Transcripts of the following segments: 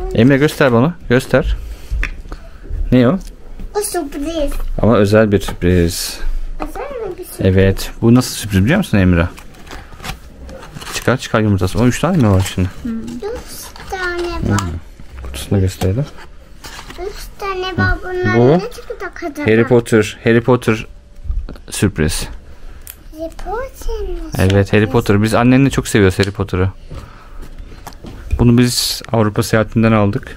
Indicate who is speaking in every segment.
Speaker 1: Emre göster bana. Göster. Ne o?
Speaker 2: O sürpriz.
Speaker 1: Ama özel bir sürpriz.
Speaker 2: Özel bir sürpriz.
Speaker 1: Evet. Bu nasıl sürpriz biliyor musun Emre? Çıkar yumurtası. O 3 tane mi var şimdi?
Speaker 2: 3 tane var.
Speaker 1: Kutusunu gösterelim.
Speaker 2: 3 tane var. Bunlar
Speaker 1: Bu
Speaker 2: ne çıktı kadar?
Speaker 1: Harry Potter sürpriz.
Speaker 2: Harry Potter mi?
Speaker 1: Evet, Harry Potter. Biz annenle çok seviyoruz Harry Potter'ı. Bunu biz Avrupa seyahatinden aldık.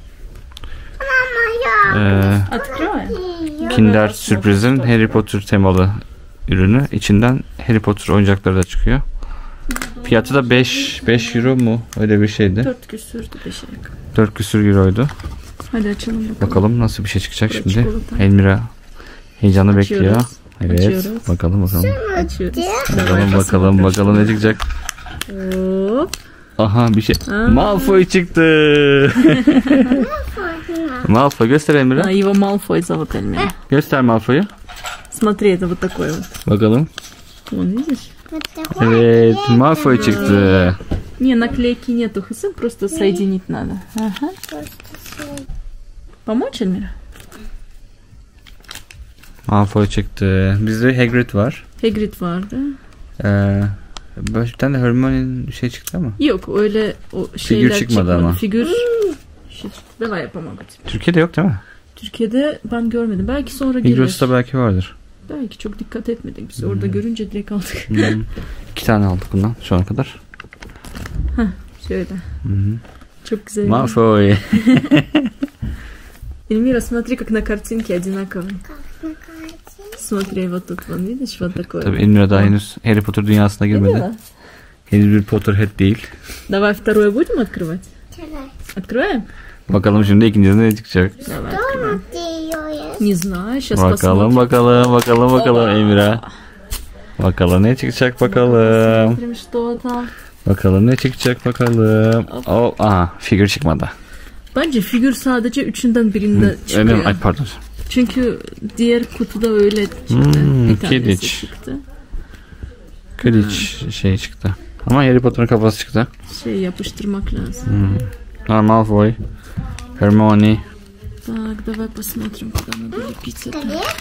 Speaker 2: Ama ya.
Speaker 1: Kinder sürprizin Harry Potter temalı ürünü. İçinden Harry Potter oyuncakları da çıkıyor. Fiyatı da 5 euro mu? Öyle bir şeydi.
Speaker 3: 4 küsürdü 5'e yakın.
Speaker 1: 4 küsür euroydu.
Speaker 3: Hadi açalım bakalım.
Speaker 1: Bakalım nasıl bir şey çıkacak
Speaker 3: Burası
Speaker 1: şimdi.
Speaker 3: çikolata.
Speaker 1: Elmira heyecanla
Speaker 3: Açıyoruz.
Speaker 1: bekliyor. Evet.
Speaker 3: Açıyoruz.
Speaker 1: Bakalım.
Speaker 3: Açıyoruz.
Speaker 1: Bakalım ne çıkacak.
Speaker 3: Hop.
Speaker 1: Aha bir şey.
Speaker 3: Aa.
Speaker 1: Malfoy çıktı. Malfoy göster Emre.
Speaker 3: Его Малфой зовут Эльмира.
Speaker 1: Göster Malfoy'u.
Speaker 3: Смотри, это вот такой вот.
Speaker 1: Bakalım.
Speaker 3: Вон, видишь?
Speaker 1: Evet, Malfoy çıktı.
Speaker 3: Не, наклейки нету, Хасан, просто соединить надо. Ага. Помочь, Эльмира?
Speaker 1: Malfoy çıktı. Bizde Hagrid var.
Speaker 3: Hagrid vardı.
Speaker 1: Bir tane de Hermione'nin şey çıktı ama.
Speaker 3: Yok, öyle o şeyler
Speaker 1: çıkmadı ama.
Speaker 3: Figür. Давай я помогу тебе.
Speaker 1: Türkiye'de yok değil mi?
Speaker 3: Türkiye'de ben görmedim. Belki sonra gelir.
Speaker 1: Migros'ta belki vardır.
Speaker 3: Belki çok dikkat etmedik. Biz orada görünce direkt aldık.
Speaker 1: 2 tane aldık bundan şu ana kadar.
Speaker 3: Şöyle. Çok güzel.
Speaker 1: Malfoy.
Speaker 3: Эльмира, смотри, как на картинке одинаковый. Смотри, вот тут, вон, видишь, вот такой.
Speaker 1: Tabii Elmira daha henüz Harry Potter dünyasına girmedi. Henüz bir Potterhead değil.
Speaker 3: Давай второе будем открывать? Открываем?
Speaker 1: Bakalım şimdi ikincisinde ne çıkacak.
Speaker 3: Давай открываем. Не знаю, сейчас
Speaker 1: Bakalım Emira. Bakalım ne çıkacak bakalım.
Speaker 3: Посмотрим, что там.
Speaker 1: Bakalım ne çıkacak bakalım. Oh, aha figür çıkmadı.
Speaker 3: Bence figür sadece üçünden birinde çıkıyor.
Speaker 1: Öyle mi? Ay pardon.
Speaker 3: Çünkü diğer kutuda öyle çıktı. Bir tanesi
Speaker 1: Quidditch.
Speaker 3: çıktı.
Speaker 1: Quidditch şey çıktı. Ama Harry Potter'ın kafası çıktı.
Speaker 3: Şey yapıştırmak lazım.
Speaker 1: Malfoy. Hermione.
Speaker 3: Так, давай посмотрим, куда надо лепить это.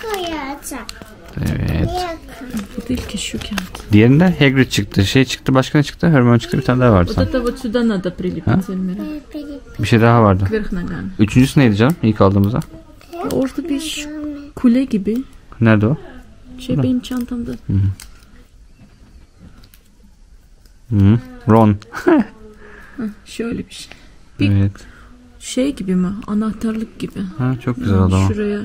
Speaker 1: Evet.
Speaker 3: Бутылки şu kağıt.
Speaker 1: Diğerinde Hagrid çıktı. Şey çıktı, başka ne çıktı? Hermione çıktı, bir tane daha vardı
Speaker 3: Вот
Speaker 1: sanki.
Speaker 3: это вот sюда надо прилепить, Эльмира.
Speaker 1: Bir şey daha vardı.
Speaker 3: Kверх nogami.
Speaker 1: Üçüncüsü neydi canım? İlk aldığımızda.
Speaker 3: Orada bir kule gibi.
Speaker 1: Nerede o?
Speaker 3: Şey benim çantamda.
Speaker 1: Ron.
Speaker 3: Şöyle bir şey. Bir
Speaker 1: Evet.
Speaker 3: şey gibi mi? Anahtarlık gibi.
Speaker 1: Ha, çok güzel adam.
Speaker 3: Şuraya.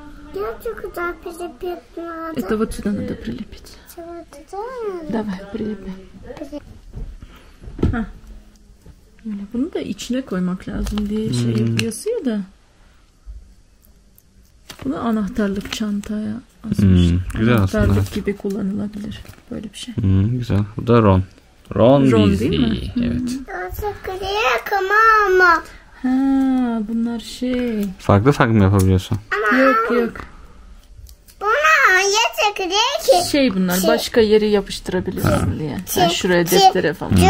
Speaker 2: Это
Speaker 3: Это вот sюда надо прилепить. Давай прилепи. Öyle, bunu da içine koymak lazım diye şey yazıyor da. Bunu anahtarlık çantaya asmış.
Speaker 1: Güzel
Speaker 3: Anahtarlık
Speaker 1: aslında.
Speaker 3: gibi kullanılabilir. Böyle bir şey.
Speaker 1: Güzel. Bu da Ron. Ron
Speaker 3: Weasley.
Speaker 1: değil mi? Evet.
Speaker 3: Ha, bunlar şey.
Speaker 1: Farklı mı yapabiliyorsun?
Speaker 3: Yok. Şey bunlar başka yere yapıştırabilirsin diye. Yani şuraya deftere falan. Da,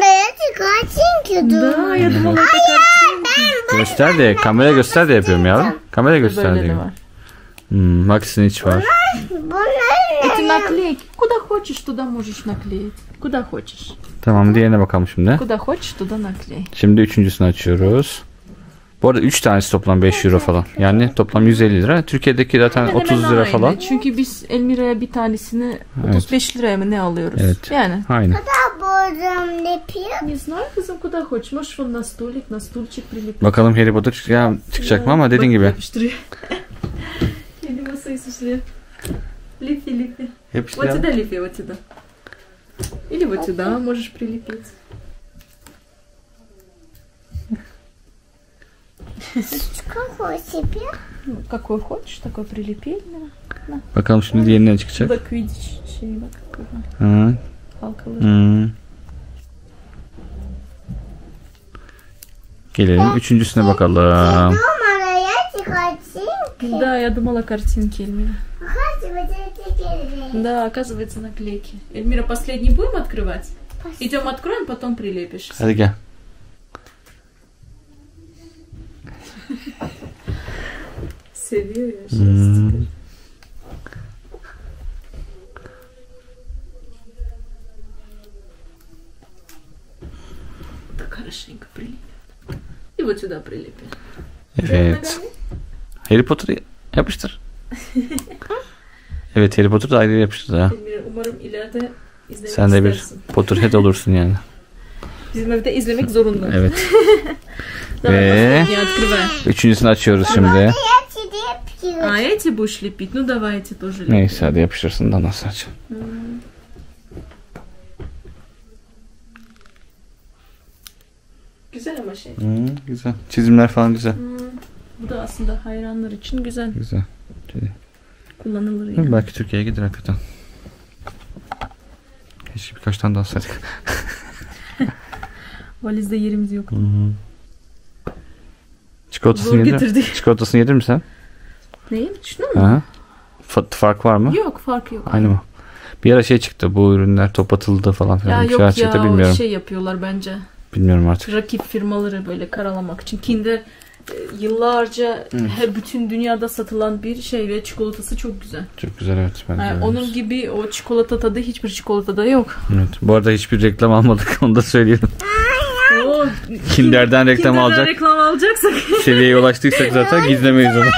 Speaker 3: ya da
Speaker 1: Göster de, kamera göster de yapıyorum ya. Kamera göster
Speaker 3: böyle de
Speaker 1: diyor.
Speaker 3: var.
Speaker 1: Max'in iç var.
Speaker 3: Эти наклейки. Куда хочешь, туда можешь наклеить. Куда хочешь.
Speaker 1: Tamam, diğerine bakalım şimdi.
Speaker 3: Куда хочешь, туда наклей.
Speaker 1: Şimdi üçüncüsünü açıyoruz. Bu arada 3 tanesi toplam 5 euro falan. Yani toplam 150 lira. Türkiye'deki zaten
Speaker 3: Hemen
Speaker 1: 30 lira
Speaker 3: aynı.
Speaker 1: falan.
Speaker 3: Çünkü biz Elmira'ya bir tanesini 35 liraya mı ne alıyoruz?
Speaker 1: Evet.
Speaker 3: Yani.
Speaker 1: Aynen.
Speaker 3: Не знаю, kızım, куда хочешь. Можешь вон на столик, на стульчик прилепить.
Speaker 1: Bakalım Harry Potter çıkacak mı ama dediğin gibi.
Speaker 3: Yapıştırıyor. Или masayı süslüyor. Лепи. Вот сюда лепи, вот сюда. Или вот сюда можешь прилепить. Какой хочешь, такой прилепи.
Speaker 1: Bakalım şimdi diğerine çıkacak.
Speaker 3: Bu da Quidditch şeyi bak. Halkalı.
Speaker 1: Gelelim üçüncüsüne bakalım.
Speaker 3: Да, я думала картинки, Эльмира. Да, оказывается наклейки. Эльмира, последний будем открывать? Идем откроем, потом прилепишь.
Speaker 1: Hadi gel.
Speaker 3: Seviyor ya. Хорошенько прилепят. И вот сюда прилепим.
Speaker 1: Evet. Harry Potter'ı yapıştır. Evet, Harry Potter'ı da ayrı yapıştır ha.
Speaker 3: Umarım ileride izlemek
Speaker 1: Sen de bir
Speaker 3: istersin.
Speaker 1: Potterhead olursun yani.
Speaker 3: Bizim evde izlemek zorunda.
Speaker 1: Evet. Ve üçüncüsünü açıyoruz şimdi.
Speaker 2: Я тебе пью.
Speaker 3: А эти будешь лепить? Ну давай эти тоже лепить.
Speaker 1: Neyse hadi yapıştırsın da nasıl aç.
Speaker 3: Güzel ama şey.
Speaker 1: Güzel. Çizimler falan güzel.
Speaker 3: Bu da aslında hayranlar için güzel.
Speaker 1: Güzel.
Speaker 3: Kullanılır yani.
Speaker 1: Belki Türkiye'ye gider hakikaten. Keşke birkaç tane daha alsaydık.
Speaker 3: Valizde yerimiz yok.
Speaker 1: Çikolatasını
Speaker 3: Zor
Speaker 1: yedir.
Speaker 3: getirdik.
Speaker 1: Çikolatasını yedir mi sen?
Speaker 3: Neyi? Şunu mu?
Speaker 1: Ha? Fark var mı?
Speaker 3: Yok, fark yok.
Speaker 1: Aynı mı? Bir ara şey çıktı, bu ürünler top atıldı falan filan.
Speaker 3: Ya
Speaker 1: Bir
Speaker 3: yok
Speaker 1: şeyler
Speaker 3: ya,
Speaker 1: çıktı,
Speaker 3: o
Speaker 1: bilmiyorum.
Speaker 3: şey yapıyorlar bence.
Speaker 1: Bilmiyorum artık.
Speaker 3: Rakip firmaları böyle karalamak için. Kinder yıllarca bütün dünyada satılan bir şey ve çikolatası çok güzel.
Speaker 1: Çok güzel, evet. Ben
Speaker 3: Yani onun gibi o çikolata tadı hiçbir çikolatada yok.
Speaker 1: Evet. Bu arada hiçbir reklam almadık, onu da söyleyelim.
Speaker 3: O
Speaker 1: Kinder'den reklam alacak.
Speaker 3: reklam alacaksak.
Speaker 1: Seviyeye ulaştıysak zaten gizlemeyiz onu.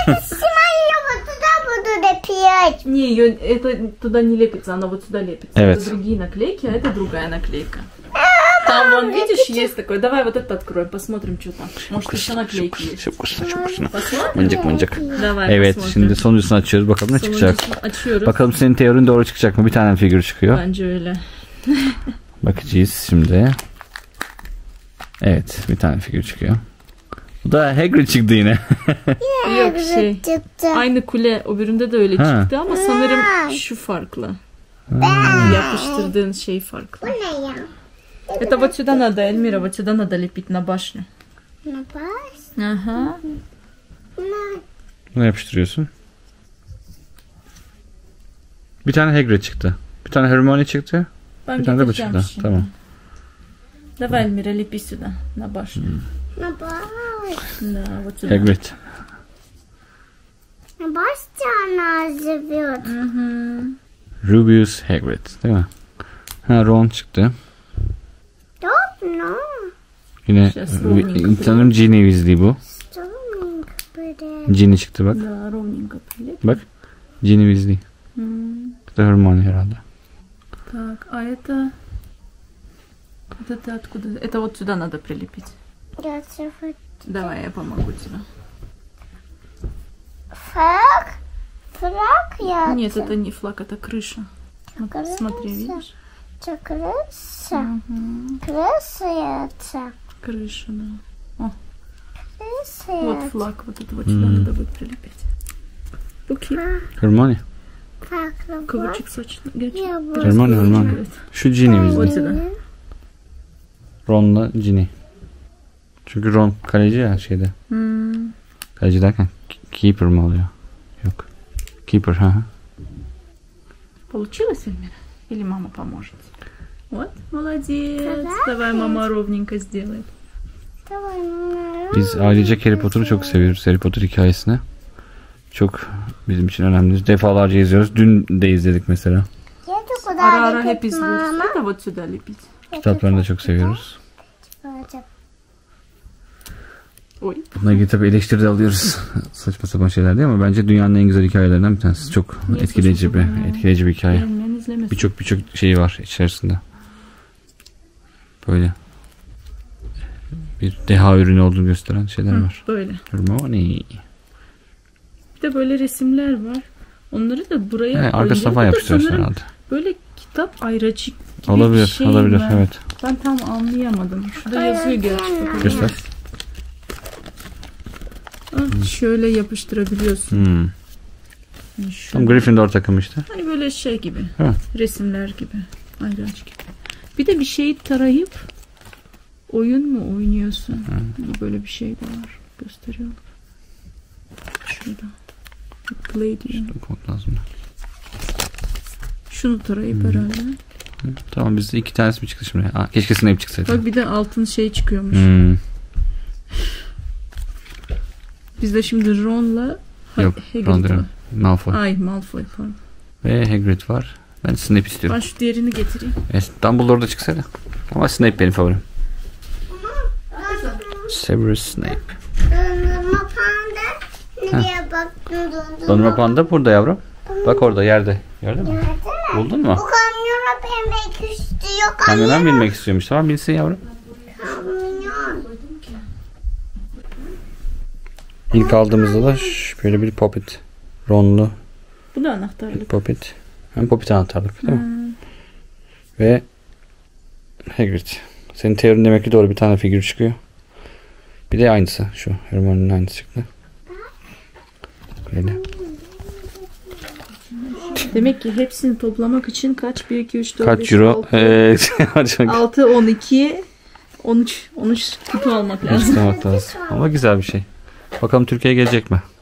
Speaker 3: Не, это туда не лепится, она вот сюда лепится.
Speaker 1: Evet.
Speaker 3: Это другие наклейки, а это другая наклейка. Там, вон, видишь, есть такой. Давай вот это откроем, посмотрим, что там. Может, еще наклейки есть.
Speaker 1: Çok kuşuna.
Speaker 3: Посмотрим?
Speaker 1: Mıncık.
Speaker 3: Давай,
Speaker 1: Evet,
Speaker 3: посмотрим.
Speaker 1: şimdi sonuncusunu açıyoruz. Bakalım ne çıkacak.
Speaker 3: Sonuncusunu açıyoruz.
Speaker 1: Bakalım senin teorin doğru çıkacak mı? Bir tane figür çıkıyor.
Speaker 3: Bence öyle.
Speaker 1: Bakacağız şimdi. Evet, bir tane figür çıkıyor. Bu da Hagrid çıktı yine.
Speaker 3: Yok şey. Aynı kule öbüründe de öyle
Speaker 1: Ha.
Speaker 3: çıktı ama sanırım şu farklı. Yapıştırdığın şey farklı. Это вот сюда надо, Эльмира, вот сюда надо лепить на башню. Ага.
Speaker 1: Bunu yapıştırıyorsun. Bir tane Hagrid çıktı. Bir tane Hermione çıktı.
Speaker 3: Ben
Speaker 1: Bir tane de bu
Speaker 3: getireceğim
Speaker 1: çıktı.
Speaker 3: şimdi.
Speaker 1: Tamam.
Speaker 3: Давай, Эльмира, лепи сюда, на башню. Да, вот сюда.
Speaker 1: Hagrid.
Speaker 2: Башня она живет.
Speaker 1: Rubius Hagrid, değil mi? Ha, Ron çıktı.
Speaker 2: Точно.
Speaker 1: Yine sanırım Ginny Weasley bu. Ginny çıktı bak.
Speaker 3: Да, ровненько прилепим.
Speaker 1: Bak. Ginny Weasley. Bu da Hermione herhalde.
Speaker 3: Так, а это... Это откуда? Это вот сюда надо прилепить. Давай, я помогу тебе.
Speaker 2: Флаг? Флаг я.
Speaker 3: Нет, это не флаг, это крыша. Вот,
Speaker 2: Крыша?
Speaker 3: смотри, видишь?
Speaker 2: Это крыша. Крыша это.
Speaker 3: Крыша, да.
Speaker 2: Крыша
Speaker 3: Вот
Speaker 2: это.
Speaker 3: флаг, вот это вот сюда надо будет прилепить. Окей.
Speaker 1: Hermione.
Speaker 2: Так,
Speaker 3: Каблучик сочный.
Speaker 1: Hermione. Şu Ginny
Speaker 3: Вот
Speaker 1: Weasley.
Speaker 3: сюда.
Speaker 1: Ron'la Ginny. Çünkü Ron kaleci ya şeyde. Kaleci derken keeper mı oluyor? Yok. Keeper, ha.
Speaker 3: Получилось, Эльмира? Или мама поможет? Вот, молодец. Давай мама ровненько сделает.
Speaker 2: Давай, мама.
Speaker 1: Biz ailecek Harry Potter'ı çok seviyoruz. Harry Potter hikayesini. Çok bizim için önemli. Defalarca izliyoruz. Dün de izledik mesela.
Speaker 2: Я куда
Speaker 3: Ара ара
Speaker 2: лепить,
Speaker 3: hep izliyoruz.
Speaker 2: мама?
Speaker 3: Это вот сюда лепить.
Speaker 1: Kitaplarını da çok seviyoruz.
Speaker 2: Вот.
Speaker 3: Ой.
Speaker 1: Bununla ilgili tabii eleştiri de alıyoruz. Saçma sapan şeyler değil ama bence dünyanın en güzel hikayelerinden bir tanesi. Çok
Speaker 3: Niye
Speaker 1: etkileyici
Speaker 3: saçma sapan ya?
Speaker 1: etkileyici bir hikaye.
Speaker 3: Elmen izlemesin.
Speaker 1: Birçok şeyi var içerisinde. Böyle bir deha ürünü olduğunu gösteren şeyler var.
Speaker 3: Böyle.
Speaker 1: Hermione.
Speaker 3: Bir de böyle resimler var. Onları da buraya
Speaker 1: Arkasına
Speaker 3: koyuyor.
Speaker 1: falan
Speaker 3: Bu da
Speaker 1: yapıştırıyorsun
Speaker 3: sanırım
Speaker 1: herhalde.
Speaker 3: böyle kitap ayracık gibi
Speaker 1: Olabilir,
Speaker 3: bir şey
Speaker 1: olabilir.
Speaker 3: mi?
Speaker 1: Evet.
Speaker 3: Ben tam anlayamadım. Şurada yazıyor gerçekten.
Speaker 1: Göster.
Speaker 3: Şöyle yapıştırabiliyorsun.
Speaker 1: Tam
Speaker 3: Şöyle.
Speaker 1: Gryffindor takımı işte.
Speaker 3: Hani böyle şey gibi.
Speaker 1: Evet.
Speaker 3: Resimler gibi. Ayraç gibi. Bir de bir şeyi tarayıp oyun mu oynuyorsun? Böyle bir şey de var. Gösteriyorlar. Şurada. Play diyor.
Speaker 1: Kod lazım.
Speaker 3: Şunu tarayıp herhalde.
Speaker 1: Tamam, bizde 2 tanesi mi çıktı şimdi? Keşke Snape çıksaydı.
Speaker 3: Bak bir de altın şey çıkıyormuş. Biz de şimdi Ron'la
Speaker 1: Yok,
Speaker 3: Hagrid
Speaker 1: Ron
Speaker 3: var.
Speaker 1: diyorum. Malfoy.
Speaker 3: Ay Malfoy pardon.
Speaker 1: Ve Hagrid var. Ben Snape istiyorum.
Speaker 3: Ben şu diğerini getireyim.
Speaker 1: Dumbledore da çıksaydı. Ama Snape benim favorim. Severus Snape.
Speaker 2: Dondurma panda. Nereye baktın
Speaker 1: Dondurma panda burada yavrum. Bak orada yerde. Gördün mü? Buldun mu?
Speaker 2: Bu kamyona binmek istiyor.
Speaker 1: Kamyona mı binmek istiyormuş? Tamam binsin yavrum.
Speaker 2: Kamyon.
Speaker 1: İlk aldığımızda da böyle bir Poppet. Ronlu
Speaker 3: Bu da anahtarlık.
Speaker 1: Poppet. Hem Poppet anahtarlık değil mi? Ve Hagrid. Senin teorin demek ki doğru, bir tane figür çıkıyor. Bir de aynısı şu. Hermione'nin aynısı çıktı. Böyle.
Speaker 3: Demek ki hepsini toplamak için kaç? 1, 2, 3, 4,
Speaker 1: Kaç
Speaker 3: 5,
Speaker 1: euro?
Speaker 3: 6, 6, 12, 13 kutu almak lazım.
Speaker 1: Ama güzel bir şey. Bakalım Türkiye'ye gelecek mi?